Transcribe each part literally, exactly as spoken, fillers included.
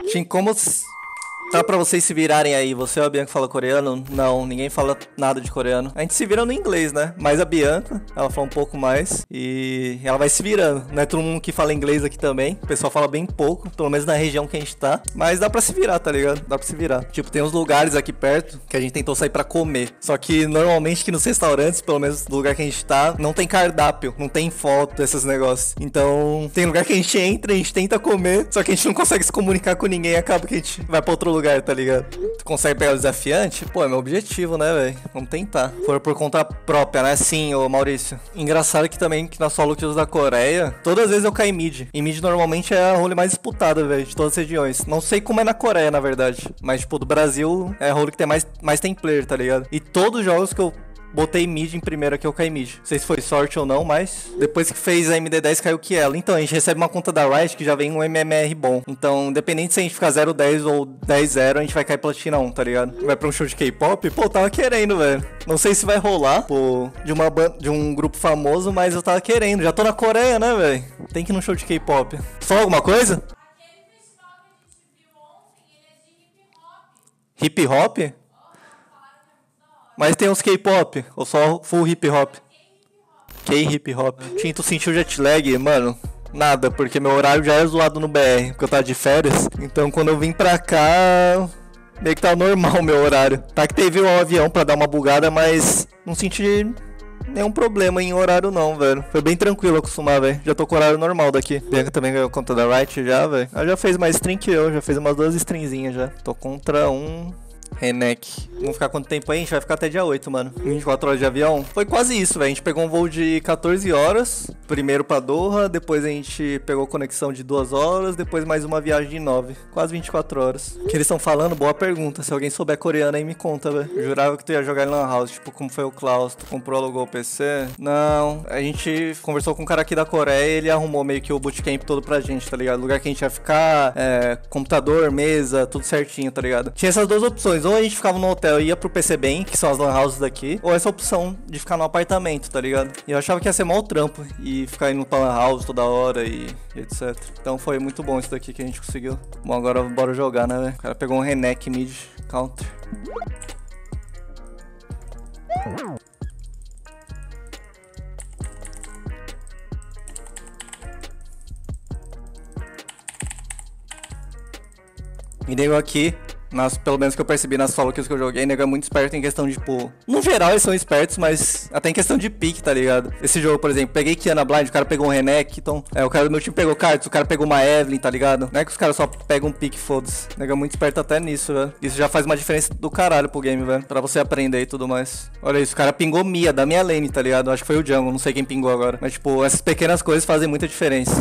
Tinha como... Tá pra vocês se virarem aí. Você ou a Bianca fala coreano? Não, ninguém fala nada de coreano. A gente se vira no inglês, né? Mas a Bianca, ela fala um pouco mais. E ela vai se virando. Não é todo mundo que fala inglês aqui também. O pessoal fala bem pouco, pelo menos na região que a gente tá. Mas dá pra se virar, tá ligado? Dá pra se virar. Tipo, tem uns lugares aqui perto que a gente tentou sair pra comer. Só que normalmente que nos restaurantes, pelo menos no lugar que a gente tá, não tem cardápio, não tem foto, esses negócios. Então, tem lugar que a gente entra, a gente tenta comer, só que a gente não consegue se comunicar com ninguém e acaba que a gente vai pra outro lugar. lugar, tá ligado? Tu consegue pegar o desafiante? Pô, é meu objetivo, né, velho? Vamos tentar. For por conta própria, né? Sim, ô Maurício. Engraçado que também, que na solo kills da Coreia, todas as vezes eu caio em mid. E mid normalmente é a role mais disputada, velho, de todas as regiões. Não sei como é na Coreia, na verdade. Mas, tipo, do Brasil é a role que tem mais, mais tem player, tá ligado? E todos os jogos que eu botei mid em primeiro aqui, eu caí mid. Não sei se foi sorte ou não, mas depois que fez a M D dez, caiu que ela. Então, a gente recebe uma conta da Riot que já vem um M M R bom. Então, independente se a gente ficar zero dez ou dez zero, a gente vai cair platina um, tá ligado? Vai pra um show de K-pop? Pô, eu tava querendo, velho. Não sei se vai rolar, pô, de, uma de um grupo famoso, mas eu tava querendo. Já tô na Coreia, né, velho? Tem que ir num show de K-pop. Só alguma coisa? Hip hop? Mas tem uns K-pop, ou só full hip hop? K-hip hop. Tinha, tu sentiu jet lag, mano? Nada, porque meu horário já é zoado no B R, porque eu tava de férias. Então quando eu vim pra cá, meio que tava normal o meu horário. Tá que teve um avião pra dar uma bugada, mas não senti nenhum problema em horário não, velho. Foi bem tranquilo acostumar, velho. Já tô com o horário normal daqui. Bianca também ganhou conta da Riot já, velho. Ela já fez mais stream que eu, já fez umas duas streamzinhas já. Tô contra um... Renek. Vamos ficar quanto tempo aí? A gente vai ficar até dia oito, mano. vinte e quatro horas de avião. Foi quase isso, velho. A gente pegou um voo de quatorze horas. Primeiro pra Doha. Depois a gente pegou conexão de duas horas. Depois mais uma viagem de nove. Quase vinte e quatro horas. O que eles estão falando? Boa pergunta. Se alguém souber coreano aí, me conta, velho. Jurava que tu ia jogar em Lan House. Tipo, como foi o Klaus? Tu comprou, alugou o P C? Não. A gente conversou com um cara aqui da Coreia. Ele arrumou meio que o bootcamp todo pra gente, tá ligado? Lugar que a gente ia ficar. É, computador, mesa, tudo certinho, tá ligado? Tinha essas duas opções. Ou a gente ficava no hotel e ia pro P C Bem, que são as lan houses daqui, ou essa opção de ficar no apartamento, tá ligado? E eu achava que ia ser mal trampo e ficar indo pra lan house toda hora e, e etcétera. Então foi muito bom isso daqui que a gente conseguiu. Bom, agora bora jogar, né, velho? O cara pegou um Renek mid counter. E nego aqui, nas, pelo menos que eu percebi nas solo kills que eu joguei, nego é muito esperto em questão de, tipo... No geral eles são espertos, mas até em questão de pique, tá ligado? Esse jogo, por exemplo, peguei Kiana Blind, o cara pegou um Renek, então... É, o cara do meu time pegou Cards, o cara pegou uma Evelyn, tá ligado? Não é que os caras só pegam um pique, foda-se. Nego é muito esperto até nisso, velho. Isso já faz uma diferença do caralho pro game, velho. Pra você aprender e tudo mais. Olha isso, o cara pingou Mia, da minha lane, tá ligado? Acho que foi o Jungle, não sei quem pingou agora. Mas, tipo, essas pequenas coisas fazem muita diferença.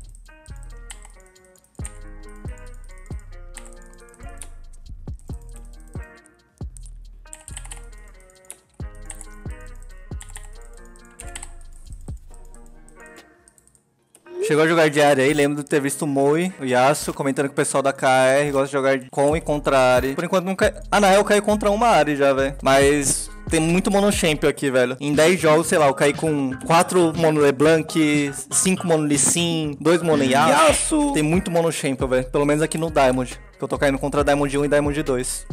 Chegou a jogar de área aí, lembro de ter visto o Moi, o Yasuo, comentando que o pessoal da K R gosta de jogar com e contra a área. Por enquanto não cai... Ah, na real eu caí contra uma área já, velho. Mas tem muito mono champion aqui, velho. Em dez jogos, sei lá, eu caí com quatro mono LeBlanc, cinco mono Lee Sin, dois mono Yasuo. Tem muito mono champion, velho. Pelo menos aqui no Diamond. Que eu tô caindo contra Diamond um e Diamond dois.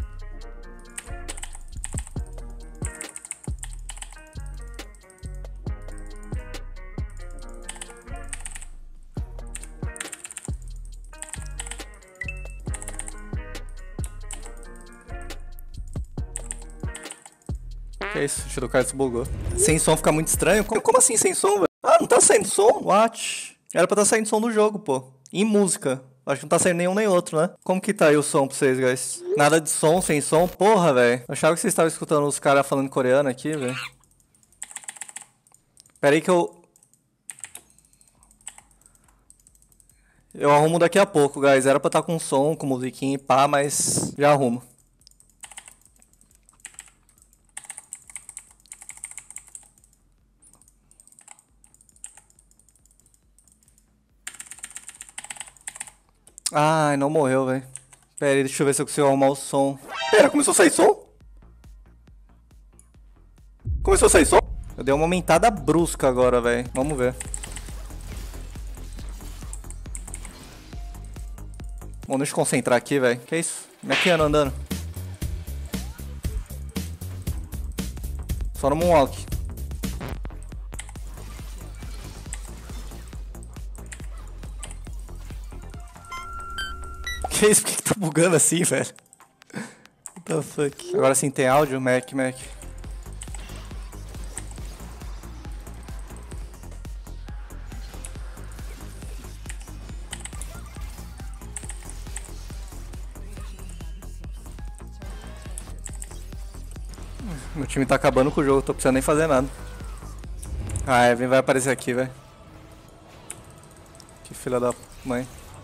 Que é isso? O tiro do cara desbugou. Sem som fica muito estranho? Como, como assim sem som, velho? Ah, não tá saindo som? What? Era pra tá saindo som do jogo, pô. E música. Acho que não tá saindo nenhum nem outro, né? Como que tá aí o som pra vocês, guys? Nada de som, sem som? Porra, velho. Achava que vocês estavam escutando os caras falando coreano aqui, velho. Pera aí que eu... Eu arrumo daqui a pouco, guys. Era pra estar com som, com musiquinha e pá, mas já arrumo. Ai, não morreu, velho. Pera aí, deixa eu ver se eu consigo arrumar o som. Pera, começou a sair som? Começou a sair som? Eu dei uma aumentada brusca agora, velho. Vamos ver. Vamos deixa eu concentrar aqui, velho. Que isso? Mequiano andando. Só no Moonwalk. Que isso? Por que, que tá bugando assim, velho? What the fuck? Agora sim tem áudio? Mac, Mac. Meu time tá acabando com o jogo, tô precisando nem fazer nada. Ah, Evan vai aparecer aqui, velho. Que filha da mãe.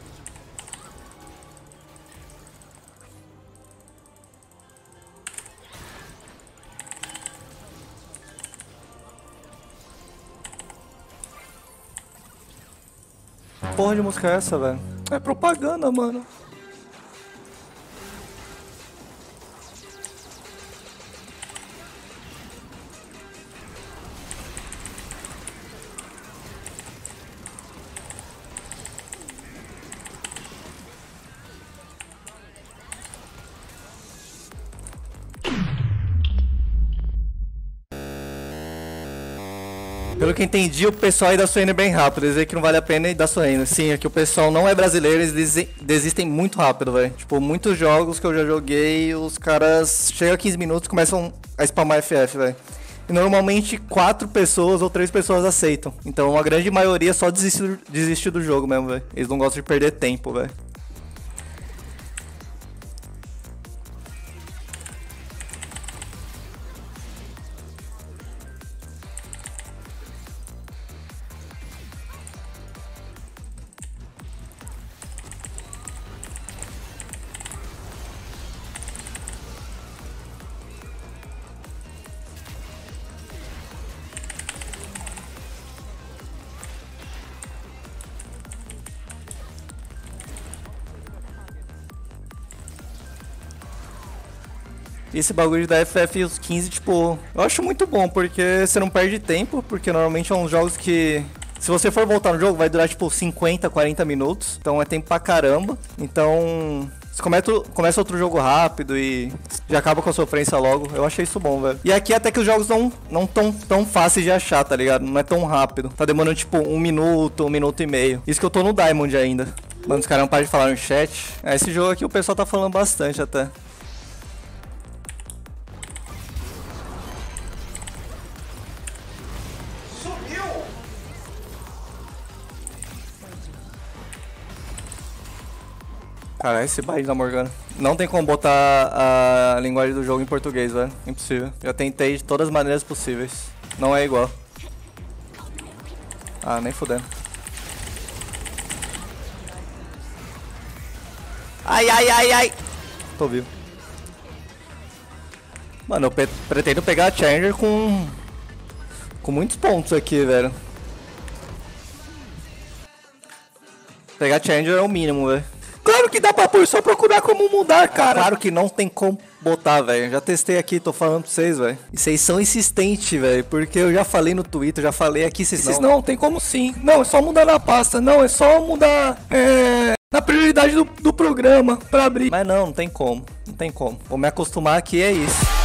Porra de música é essa, velho? É propaganda, mano. Pelo que entendi, o pessoal aí dá sua bem rápido. Eles dizem que não vale a pena e dá sua renda. Sim, é que o pessoal não é brasileiro, eles desistem, desistem muito rápido, velho. Tipo, muitos jogos que eu já joguei, os caras chegam a quinze minutos e começam a spamar F F, velho. E normalmente quatro pessoas ou três pessoas aceitam. Então a grande maioria só desiste, desiste do jogo mesmo, velho. Eles não gostam de perder tempo, velho. E esse bagulho da F F os quinze, tipo, eu acho muito bom, porque você não perde tempo, porque normalmente são uns jogos que, se você for voltar no jogo, vai durar, tipo, cinquenta, quarenta minutos, então é tempo pra caramba. Então, você começa, começa outro jogo rápido e já acaba com a sofrência logo. Eu achei isso bom, velho. E aqui até que os jogos não, não tão, tão fáceis de achar, tá ligado? Não é tão rápido. Tá demorando, tipo, um minuto, um minuto e meio. Isso que eu tô no Diamond ainda. Mano, os caras não param de falar no chat. É, esse jogo aqui o pessoal tá falando bastante até. Cara, esse baile da Morgana. Não tem como botar a linguagem do jogo em português, velho. Impossível. Já tentei de todas as maneiras possíveis. Não é igual. Ah, nem fudendo. Ai, ai, ai, ai. Tô vivo. Mano, eu pe pretendo pegar a Challenger com... Com muitos pontos aqui, velho. Pegar a Challenger é o mínimo, velho. Claro que dá pra pôr, só procurar como mudar, cara. É claro que não tem como botar, velho. Já testei aqui, tô falando pra vocês, velho. E vocês são insistentes, velho. Porque eu já falei no Twitter, já falei aqui, vocês não. Não, tem como sim. Não, é só mudar na pasta. Não, é só mudar é, na prioridade do, do programa pra abrir. Mas não, não tem como. Não tem como. Vou me acostumar aqui, é isso.